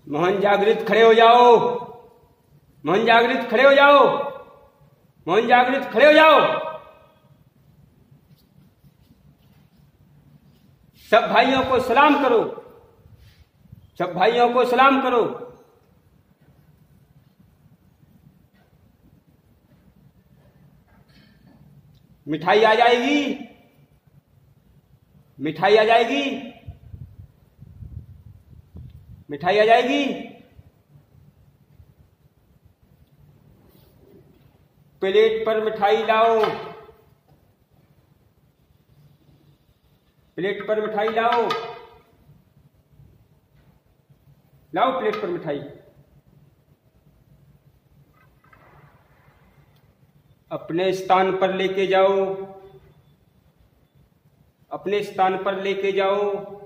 मोहन जागृत खड़े हो जाओ। मोहन जागृत खड़े हो जाओ। मोहन जागृत खड़े हो जाओ। सब भाइयों को सलाम करो। सब भाइयों को सलाम करो। मिठाई आ जाएगी। मिठाई आ जाएगी। मिठाई आ जाएगी। प्लेट पर मिठाई लाओ। प्लेट पर मिठाई लाओ। लाओ प्लेट पर मिठाई। अपने स्थान पर लेके जाओ। अपने स्थान पर लेके जाओ।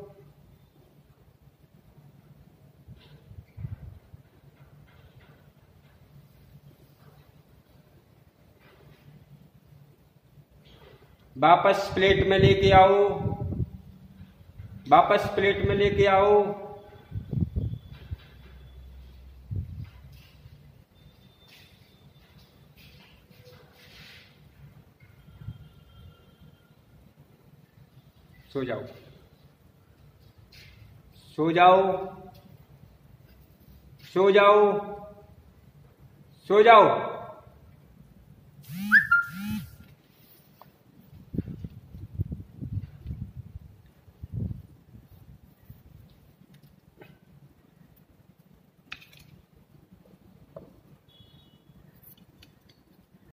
वापस प्लेट में लेके आओ। वापस प्लेट में लेके आओ। सो जाओ। सो जाओ। सो जाओ। सो जाओ।